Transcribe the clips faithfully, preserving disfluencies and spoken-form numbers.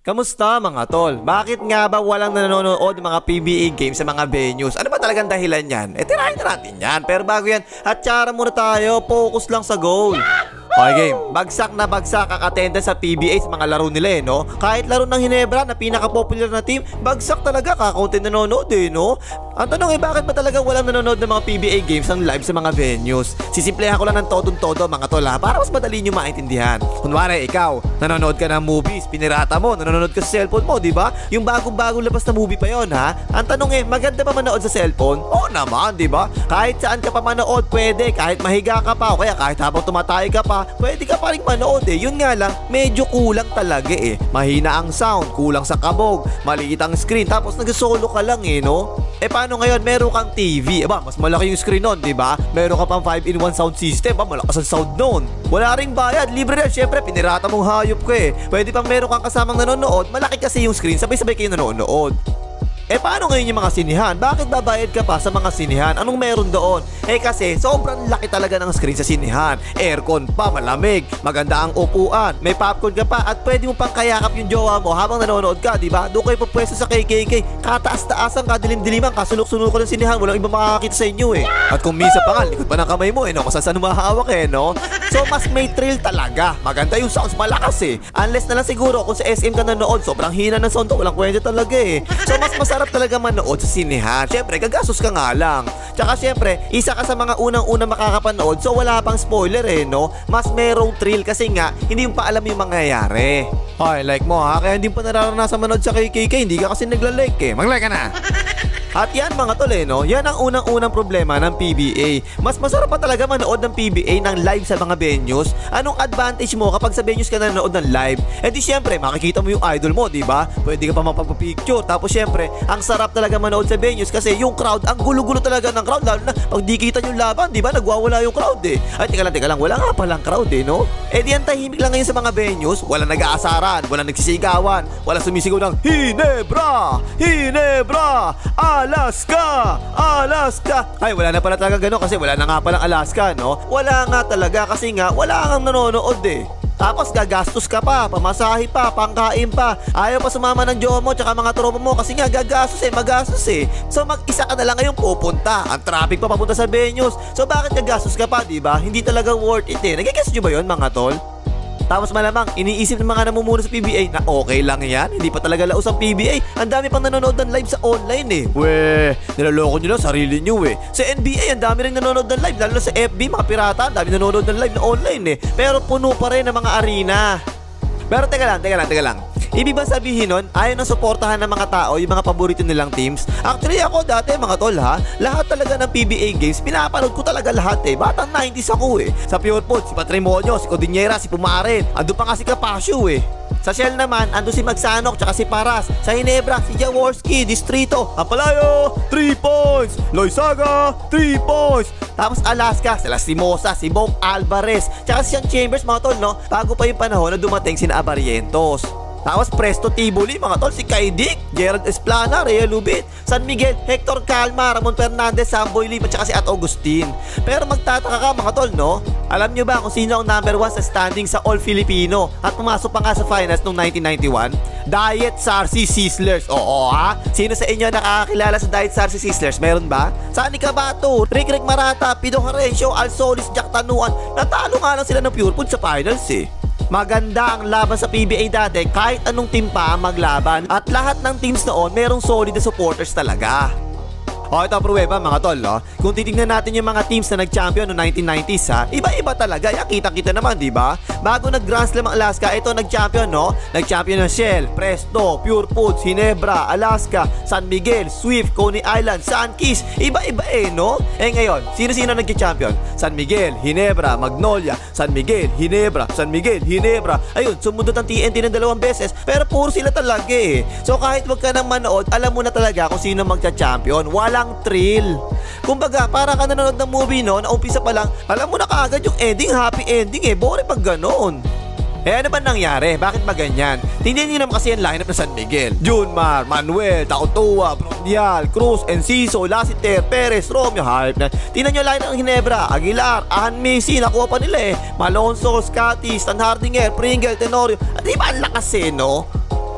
Kamusta mga tol? Bakit nga ba walang nanonood ng mga P B A games sa mga venues? Ano ba talagang dahilan yan? Eh tirahin na natin yan. Pero bago yan, hatsara muna tayo. Focus lang sa goal. Okay game, bagsak na bagsak ang attendance sa P B A sa mga laro nila eh, no? Kahit laro ng Ginebra na pinaka-popular na team, bagsak talaga, kakaunti nanonood eh, no? Ang tanong eh, bakit ba talaga walang nanonood ng mga P B A games ng live sa mga venues? Sisimplehan ko lang ng todong-todo mga tol ha, para mas madali nyo maintindihan. Kunwari ikaw, nanonood ka ng movies, pinirata mo, nanonood ka sa cellphone mo, di ba? Yung bagong-bagong labas na movie pa yon ha? Ang tanong eh, maganda ba manood sa cellphone? Oo naman, di ba? Kahit saan ka pa manood, pwede. Kahit mahiga ka pa, o kaya kahit habang tumatay ka pa, pwede ka pa rin manood eh. Yun nga lang, medyo kulang talaga eh. Mahina ang sound, kulang sa kabog, maliit ang screen, tapos nag-solo ka lang eh, no? Eh paano ngayon, meron kang T V? Aba, mas malaki yung screen nun, di ba? Meron ka pang five in one sound system, ba? Malakas ang sound nun. Wala ring bayad, libre yan. Syempre, pinirata mong hayop ko eh. Pwede pang meron kang kasamang nanonood, malaki kasi yung screen, sabay-sabay kayo nanonood. Eh paano ngayon yung mga sinihan? Bakit babayad ka pa sa mga sinihan? Anong meron doon? Eh kasi sobrang laki talaga ng screen sa sinihan. Aircon pa, malamig, maganda ang upuan, may popcorn ka pa, at pwede mo pang kayakap yung jowa mo habang nanonood ka, di ba? Doon kayo pupwesto sa K K K, kataas-taasan, kadilim-diliman, kasunok-sunok ko ng sinihan, walang ibang makakakita sa inyo eh. At kung minsan pa nga, likod pa ng kamay mo eh, no? Kung saan mahawak eh, no? So mas may thrill talaga. Maganda yung sounds, malakas eh. Unless na lang siguro kung sa S M ka nanonood, sobrang hina ng sound to, walang kwenta talaga eh. So mas masarap talaga manood sa sinihan. Syempre, gagastos ka nga lang. Tsaka syempre, isa ka sa mga unang-unang makakapanood, so wala pang spoiler eh, no? Mas merong thrill kasi nga, hindi mo pa alam yung mangyayari. Ay, like mo ha? Kaya hindi pa nararanasan manood sa K K K, hindi ka kasi nagla-like eh. Mag-like ka na! At yan mga tol eh, no? Yan ang unang-unang problema ng P B A. Mas masarap pa talaga manood ng P B A ng live sa mga venues. Anong advantage mo kapag sa venues ka nanonood ng live? Eh di syempre, makikita mo yung idol mo, di ba? Pwede ka pa mapapapicture. Tapos syempre, ang sarap talaga manood sa venues kasi yung crowd, ang gulo-gulo talaga ng crowd. Lalo na pag di kita yung laban, di ba? Nagwawala yung crowd eh. Ay, teka lang, teka lang. Wala nga palang crowd eh, no? Eh di yan tahimik lang ngayon sa mga venues. Wala nag-aasaran, wala nagsisigawan, wala sumisigaw ng Ginebra! Ginebra! Alaska! Alaska! Ay, wala na pala talaga gano'n kasi wala na nga palang Alaska, no? Wala nga talaga kasi nga wala kang nanonood eh. Tapos gagastos ka pa, pamasahe pa, pangkain pa. Ayaw pa sumama ng jowa mo tsaka mga tropa mo kasi nga gagastos eh, magastos eh. So mag-isa ka na lang ngayon pupunta. Ang traffic pa papunta sa venues. So bakit gagastos ka pa, diba? Hindi talaga worth it eh. Nagigets nyo ba yun mga tol? Tapos malamang, iniisip ng mga namumuno sa P B A na okay lang yan, hindi pa talaga laos ang P B A. Ang dami pang nanonood ng live sa online eh. Weh, nilaloko nyo lang sarili nyo eh. Sa N B A, ang dami rin nanonood ng live, lalo na sa F B, mga pirata, ang dami nanonood ng live na online eh. Pero puno pa rin ang mga arena. Pero teka lang, teka lang, teka lang. Ibig ba sabihin nun, ayaw na suportahan ng mga tao yung mga paborito nilang teams? Actually ako dati mga tol ha, lahat talaga ng P B A games, pinapanood ko talaga lahat eh. Batang nineties ako eh. Sa Pure Food, si Patrimonio, si Codinera, si Pumaren. Ando pa nga si Capasio eh. Sa Shell naman, ando si Magsanok tsaka si Paras. Sa Ginebra, si Jaworski, Distrito, Apalayo, three points. Loizaga, three points. Tapos Alaska, si Lastimosa, si Bob Alvarez, tsaka si Sean Chambers mga tol, no? Bago pa yung panahon na dumating si Abarientos. Tapos Presto Tibuli, mga tol, si Kaidik, Gerald Esplana, Rhea Lubit, San Miguel, Hector Calma, Ramon Fernandez, Samboy Lim, at saka si At Augustin. Pero magtataka ka mga tol, no? Alam nyo ba kung sino ang number one sa standing sa All Filipino at pumasok pa nga sa finals noong nineteen ninety-one? Diet Sarsi Sizzlers. Oo ha? Sino sa inyo nakakakilala sa Diet Sarsi Sizzlers? Meron ba? Sani Cabato, Rick Rick Marata, Pido Harencio, Al Solis, Jack Tanuan. Natalo nga lang sila ng Pure Food sa finals eh. Maganda ang laban sa P B A dati kahit anong team pa ang maglaban at lahat ng teams noon merong solid na supporters talaga. O ito ang pruweba mga tol, no? Kung titignan natin yung mga teams na nag-champion noong nineteen nineties ha, iba-iba talaga. Yan, kita-kita naman, di ba? Bago nag-Grand Slam ang Alaska, ito nag-champion, no? Nag-champion ng Shell, Presto, Pure Foods, Ginebra, Alaska, San Miguel, Swift, Coney Island, Sunkist. Iba-iba eh, no? Eh ngayon, sino-sino nag-champion? San Miguel, Ginebra, Magnolia, San Miguel, Ginebra, San Miguel, Ginebra. Ayun, sumundot ang T N T ng dalawang beses, pero puro sila talaga eh. So kahit wag ka nang manood, alam mo na talaga kung sino magcha-champion. Wala thrill. Kumbaga, para ka nanonood ng movie no, na umpisa pa lang, alam mo na kaagad yung ending, happy ending eh. Boring pag ganoon. Eh ano ba nangyari? Bakit ba ganyan? Tingnan nyo naman kasi yung lineup na San Miguel. Junmar, Manuel, Tautua, Brondial, Cruz, Enciso, Lasiter, Perez, Romeo, hype na. Tingnan nyo yung lineup ng Ginebra, Aguilar, Ahan Messi, nakuha pa nila eh. Malonzo, Scotty, Stan Hardinger, Pringle, Tenorio. At di ba ang lakas eh, no?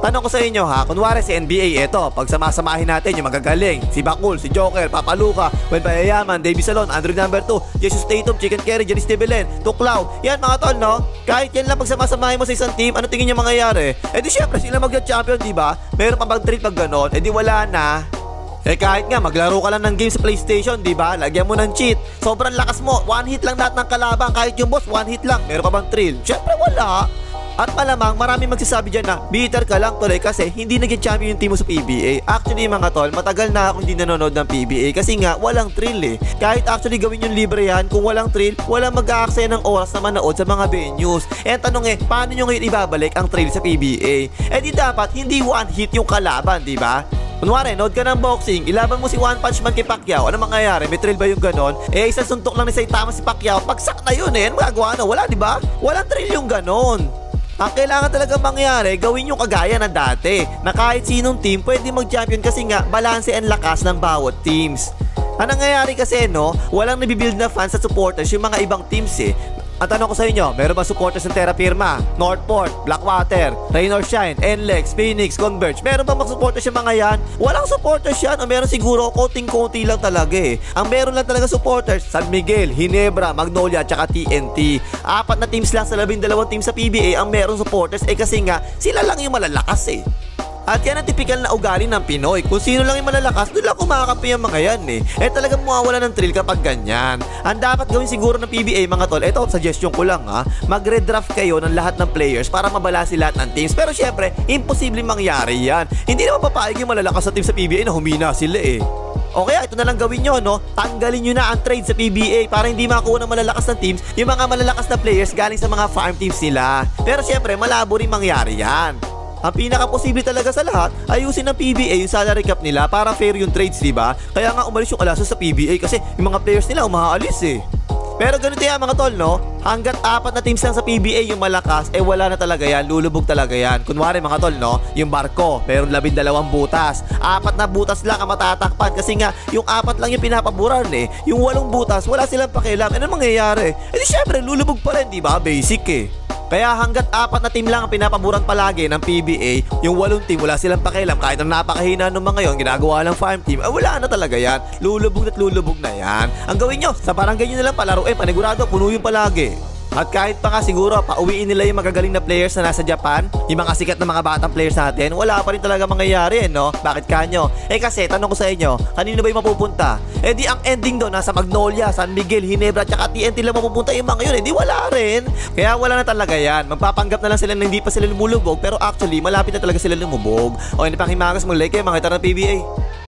Tanong ko sa inyo ha, kunwari si N B A eto, pag samasamahin natin yung magagaling, si Bakul, si Joker, Papa Luka, Wen Payayaman, Davey Salon, Andrew number two, Jesus Tatum, Chicken Carey, Janice Tebelen, Tuklaw. Yan mga tol, no? Kahit yan lang pag samasamahin mo sa isang team, ano tingin niyo mangyayari? Eh di syempre sila mag-champion, di ba? Meron pa bang treat pag ganon? Eh di wala na. Eh kahit nga maglaro ka lang ng game sa PlayStation, di ba? Lagyan mo ng cheat. Sobrang lakas mo. One hit lang lahat ng kalaban. Kahit yung boss, one hit lang. Meron pa bang thrill? Syempre wala. At malamang marami magsasabi dyan na bitter ka lang tuloy kasi hindi naging champion yung team mo sa P B A. Actually mga tol, matagal na ako hindi nanonood ng P B A kasi nga walang thrill eh. Kahit actually gawin yung libre yan, kung walang thrill, walang mag-aaksaya ng oras na manood sa mga venues. Eh tanong eh, paano nyo ngayon ibabalik ang thrill sa P B A? Eh di dapat hindi one hit yung kalaban, di ba? Kunwari, nod ka ng boxing, ilaban mo si One Punch Man kay Pacquiao, ano mangyayari? May thrill ba yung ganon? Eh, isang suntok lang ni Saitama si Pacquiao, pagsak na yun eh, ano magagawa na? Wala, di ba? Walang thrill yung ganon. Ang kailangan talaga mangyari, gawin yung kagaya ng dati, na kahit sinong team pwede mag-champion kasi nga, balanse ang lakas ng bawat teams. Ang nangyayari kasi, no, walang nabibuild na fans at supporters yung mga ibang teams eh. Ang tanong ko sa inyo, meron ba supporters ng Terra Firma, Northport, Blackwater, Rain or Shine, N L E X, Phoenix, Converge? Meron ba mag-supporters yung mga yan? Walang supporters yan, o meron siguro konting-konti lang talaga eh. Ang meron lang talaga supporters, San Miguel, Ginebra, Magnolia, tsaka T N T. Apat na teams lang sa labing dalawang teams sa P B A ang meron supporters eh kasi nga sila lang yung malalakas eh. At yan ang typical na ugali ng Pinoy. Kung sino lang yung malalakas, doon lang kumakampi yung mga yan eh. Eh talagang mawawala ng thrill kapag ganyan. Ang dapat gawin siguro ng P B A mga tol, eto suggestion ko lang ha, mag-redraft kayo ng lahat ng players para mabalasi lahat ng teams. Pero syempre, imposible mangyari yan. Hindi naman papayag yung malalakas sa team sa P B A na humina sila eh. O kaya ito na lang gawin nyo, no? Tanggalin nyo na ang trade sa P B A para hindi makuha ng malalakas na teams yung mga malalakas na players galing sa mga farm teams nila. Pero syempre, malabo rin mangyari yan. Ang pinaka-posible talaga sa lahat, ayusin ng P B A yung salary cap nila para fair yung trades, diba? Kaya nga umalis yung Alasos sa P B A kasi yung mga players nila umaalis eh. Pero ganito yan mga tol, no? Hanggat apat na teams lang sa P B A yung malakas, eh wala na talaga yan, lulubog talaga yan. Kunwari mga tol, no? Yung barko, meron labing dalawang butas. Apat na butas lang ang matatakpan kasi nga yung apat lang yung pinapaboran eh. Yung walong butas, wala silang pakialam. Ano mangyayari? Eh di syempre, lulubog pa rin, diba? Basic eh. Kaya hanggat apat na team lang ang pinapaboran palagi ng P B A, yung walong team wala silang pakialam kahit ang napakahina ng mga yon, ginagawa lang farm team, eh wala na talaga yan. Lulubog at lulubog na yan. Ang gawin nyo, sa barangay nyo na lang palaruin, panigurado, puno yung palagi. At kahit pa nga siguro pauwiin nila yung magagaling na players na nasa Japan, yung mga sikat na mga batang players natin, wala pa rin talaga mangyayari, no? Bakit kanyo? Eh kasi, tanong ko sa inyo, kanino ba yung mapupunta? Eh di ang ending doon, nasa Magnolia, San Miguel, Ginebra, tsaka T N T lang mapupunta yung mga yun, eh di wala rin. Kaya wala na talaga yan. Magpapanggap na lang sila na hindi pa sila lumulubog, pero actually, malapit na talaga sila lumubog. O hindi pang himagas mo, like kayo, mga itara ng P B A.